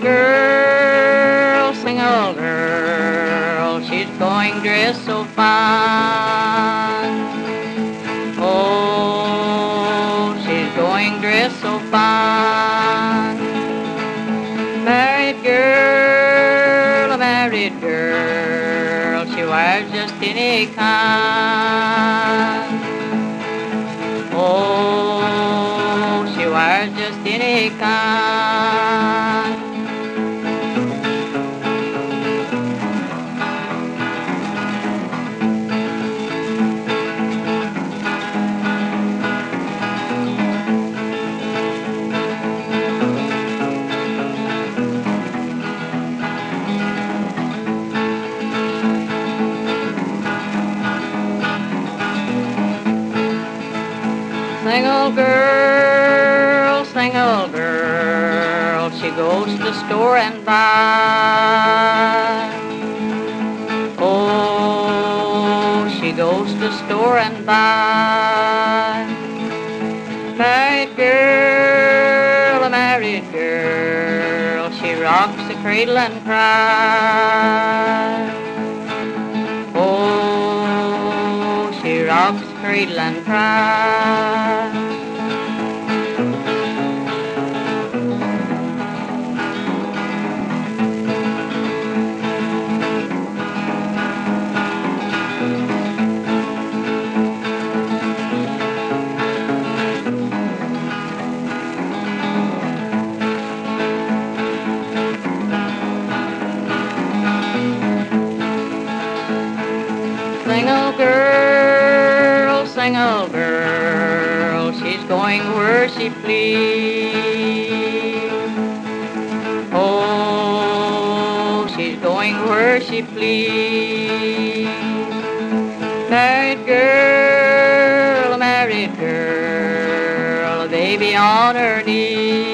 girl, single girl, she's going dressed so fine. Oh, she's going dressed so fine. Married girl, she wears just any kind. Oh, she wears just any kind. Single girl, she goes to the store and buys. Oh, she goes to the store and buys. Married girl, she rocks the cradle and cries. Oh, she rocks the cradle and cries. Single girl, she's going where she please. Oh, she's going where she please. Married girl, a baby on her knee.